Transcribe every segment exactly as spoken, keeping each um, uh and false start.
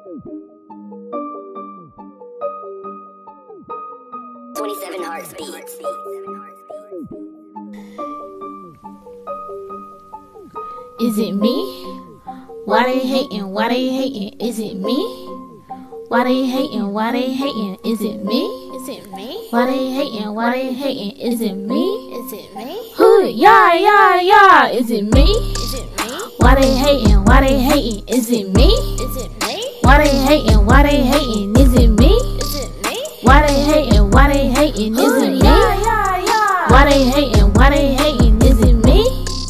twenty-seven Hearts Beats. Is it me? Why they hating? Why they hating? Is it me? Why they hating? Why they hating? Is it me? Is it me? Why they hating? Why they hating? Is it me? Is it me? Who? Yeah, yeah, yeah. Is it me? Is it me? Why they hating? Why they hating? Is it me? Is it me? Why they hating? Why they hating? Is it me? Is it me? Why they hating? Why they hating? Is it me? Yeah, yeah, yeah. Why they hating? Why they hating? Is it me?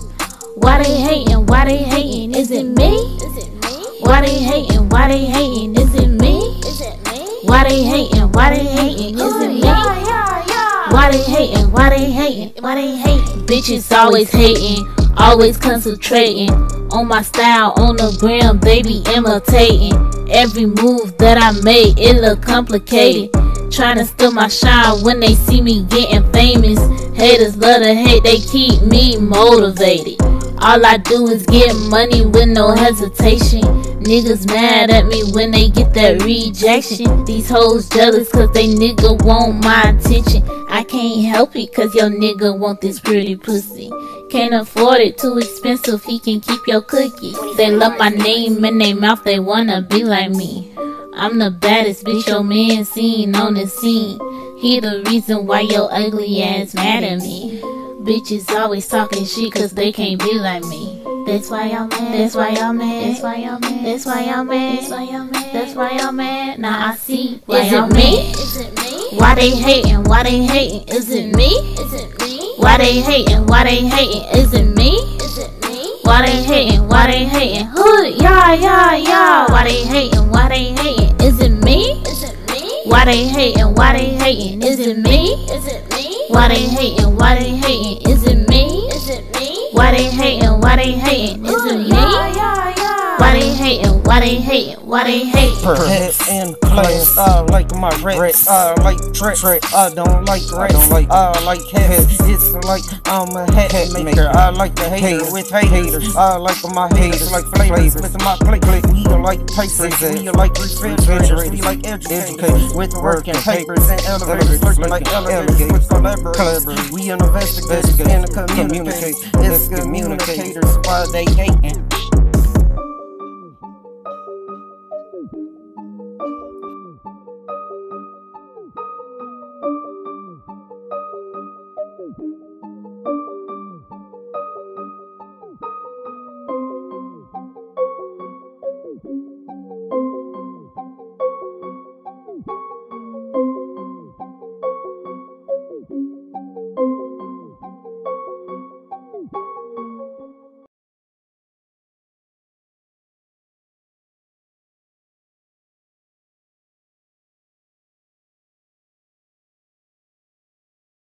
Why they hating? Why they hating? Is it me? Is it me? Why they hating? Why they hating? Is it me? Is it me? Why they hating? Why they hating? Is it me? Yeah, yeah, yeah. Why they hating? Why they hating? Why they hating? Bitches always hating, always concentrating on my style on the gram, baby imitating every move that I made. It look complicated, trying to steal my shine when they see me getting famous. Haters love to hate, they keep me motivated. All I do is get money with no hesitation. Niggas mad at me when they get that rejection. These hoes jealous cause they nigga want my attention. I can't help it cause your nigga want this pretty pussy. Can't afford it, too expensive, he can keep your cookies. They love my name in their mouth, they wanna be like me. I'm the baddest bitch your man seen on the scene. He the reason why your ugly ass mad at me. Bitches always talking shit cause they can't be like me. That's why y'all mad, that's why y'all mad, that's why y'all mad, that's why y'all mad, that's why y'all mad, that's why y'all mad. Now I see why y'all mad. Is it me? Why they hating, why they hating, is it me? Is it me? Why they hating, why they hating, is it me? Is it me? Why they hating, why they hating, who? Yeah, yeah, yeah. Why they hating, why they hating, is it me? Is it me? Why they hating, why they hating, is it me? Is it me? Why they hating, why they hating, is it me? Is it me? Why they hating, why they hating, is it me? Yeah, yeah, yeah. Why they hating, why they hating, why they hating? Perhaps in class, I like my rats, I like tracks, I don't like rats, I like hats, it's like I'm a hat maker, I like the hater with haters, I like my haters like flavors, with my click click, we like papers, we like refrigerators, we like educators, with work and papers and elevators, working like elevators, with collaborators, we investigators and communicate, it's communicators, why they hating.